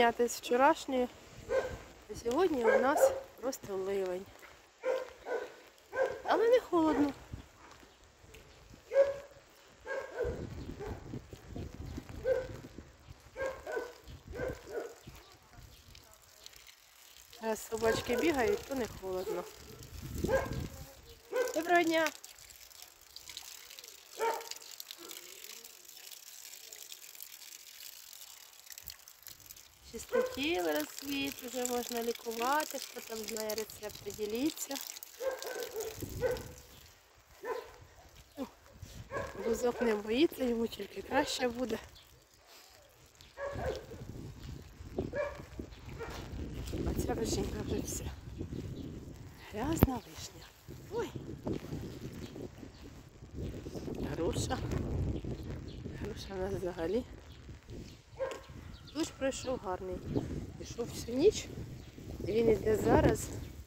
порівняти з вчорашньою, то сьогодні у нас просто ливень. Але не холодно. Раз собачки бігають, то не холодно. Доброго дня! Чистотіли розцвіт, вже можна лікувати, хто там знає рецепт, діліться. Бузок не боїться, йому тільки краще буде. А ця вишенька вже все. Грязна вишня. Ой! Груша. Груша у нас взагалі. Дощ пройшов гарний. Пішов всю ніч. І він йде зараз.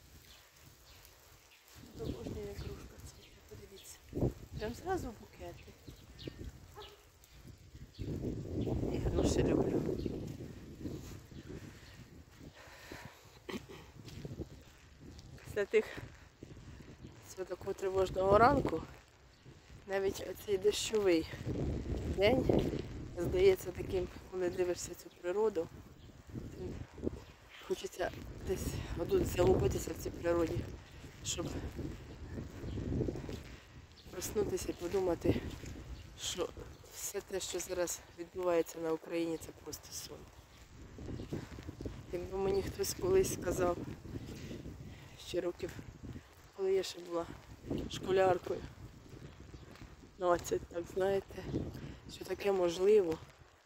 Обожнює кружка цвіте, подивіться. Прям зразу букети. І груші люблю. Після цього такого тривожного ранку, навіть оцей дощовий день здається таким, коли дивишся цю природу, хочеться десь отут загубитися в цій природі, щоб проснутися і подумати, що все те, що зараз відбувається на Україні, це просто сон. Якби мені хтось колись сказав, ще років, коли я ще була школяркою, 20, так знаєте, що таке можливо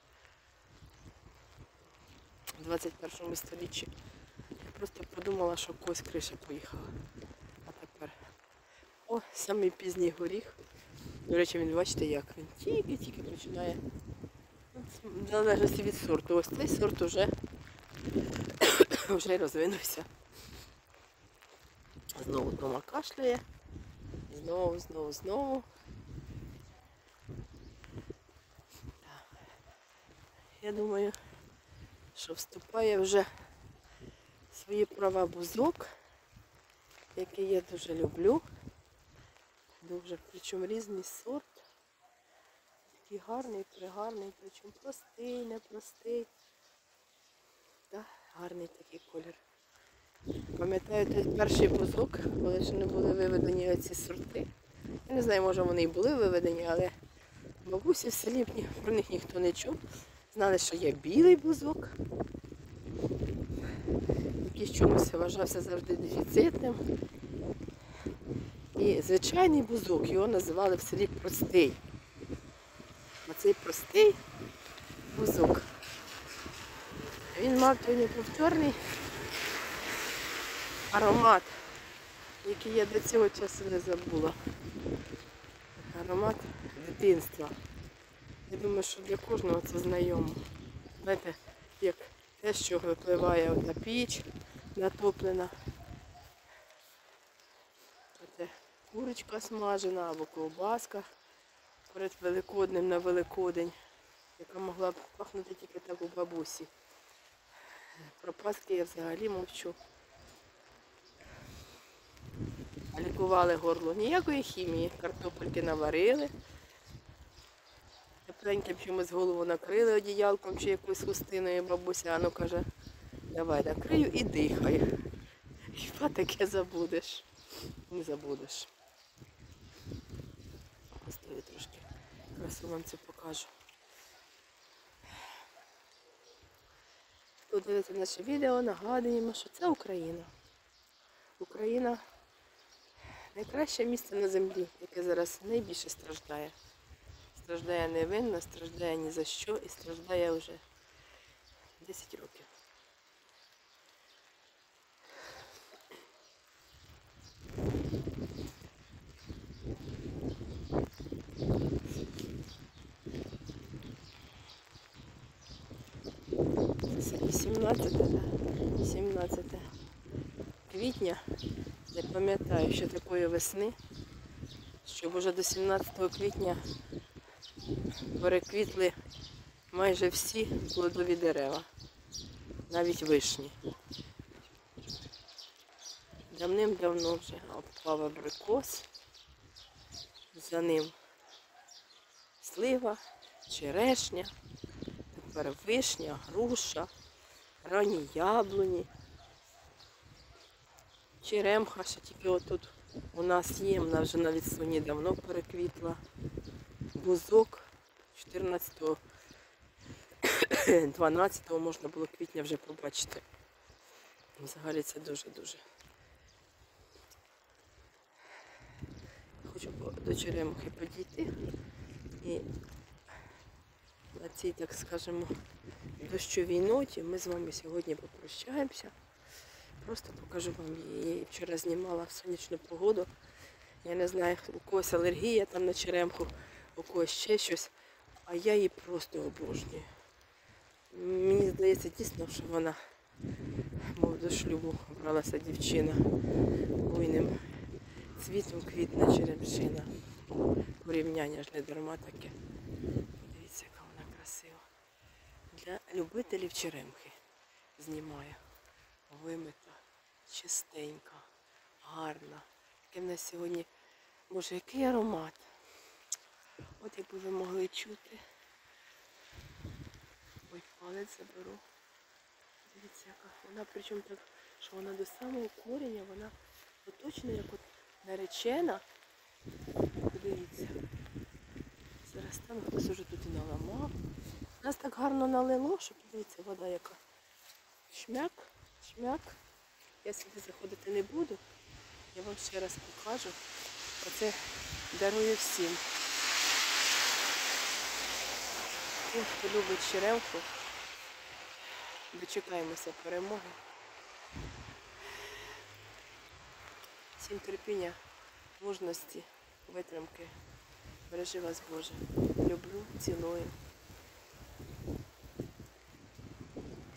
в 21 столітті. Я просто подумала, що когось криша поїхала. А тепер, о, самий пізній горіх. До речі, він, бачите, як він тільки-тільки починає. В залежності від сорту. Ось цей сорт вже розвинувся. Знову дома кашляє. Знову. Я думаю, що вступає вже в свої права бузок, який я дуже люблю. Дуже, причому різний сорт. Такий гарний, пригарний, причому простий, непростий. Так, гарний такий колір. Пам'ятаю, той перший бузок, коли ще не були виведені оці сорти. Я не знаю, може вони і були виведені, але бабусі в селі про них ніхто не чув. Знали, що є білий бузок, який чомусь вважався завжди дефіцитним. І звичайний бузок, його називали в селі простий. Оцей простий бузок. Він мав той неповторний аромат, який я до цього часу не забула. Аромат дитинства. Я думаю, що для кожного це знайомо. Знаєте, як те, що випливає ота піч натоплена. Оце курочка смажена або ковбаска перед Великоднем на Великодень, яка могла б пахнути тільки так у бабусі. Про паски я взагалі мовчу. Лікували горло. Ніякої хімії. Картопельки наварили. Тепленьким чимось голову накрили одіялком чи якоюсь хустиною. Бабуся, а ну каже, давай накрию і дихай. Хіба таке забудеш? Не забудеш. Постою трошки. Красу вам це покажу. Хто дивиться наше відео, нагадуємо, що це Україна. Україна – найкраще місце на землі, яке зараз найбільше страждає. Страждає невинно, страждає ні за що і страждає вже 10 років. Це 17 квітня. Я пам'ятаю, що такої весни, щоб уже до 17 квітня переквітли майже всі плодові дерева. навіть вишні. Давним-давно вже обпав абрикос, за ним слива, черешня, тепер вишня, груша, ранні яблуні, черемха, ще тільки отут у нас є, вона вже на відсуні давно переквітла. Бузок 14-го, 12-го можна було квітня вже побачити. Взагалі це дуже-дуже. Хочу до черемухи підійти і на цій, так скажемо, дощовій ноті ми з вами сьогодні попрощаємося. Просто покажу вам її. Вчора знімала в сонячну погоду. Я не знаю, у когось алергія там на черемху, у когось ще щось, а я її просто обожнюю. Мені здається дійсно, що вона, мов до шлюбу, бралася дівчина буйним цвітом квітне черемшина. Порівняння ж не дарма таке. Дивіться, яка вона красива. Для любителів черемхи знімаю. Вимита, чистенька, гарна. Таке в нас сьогодні, боже, який аромат. От якби ви могли чути. Ой, палець заберу. Дивіться, яка вона, причому так, що вона до самого кореня, вона точно як от наречена. Подивіться. Зараз там хтось уже тут і наламав. Нас так гарно налило, що подивіться, вода яка. Шмяк, шмяк. Я сюди заходити не буду. Я вам ще раз покажу. Оце дарую всім. Тим, хто любить черемху, дочекаємося перемоги. Всім терпіння, мужності, витримки. Бережи вас, Боже. Люблю, цілую.